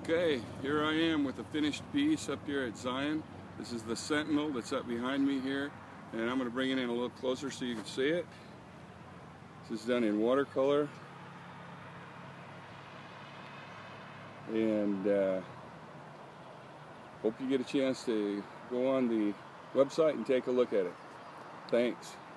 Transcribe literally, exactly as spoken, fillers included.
Okay, here I am with a finished piece up here at Zion. This is the Sentinel that's up behind me here, and I'm going to bring it in a little closer so you can see it. This is done in watercolor, and uh, hope you get a chance to go on the website and take a look at it. Thanks.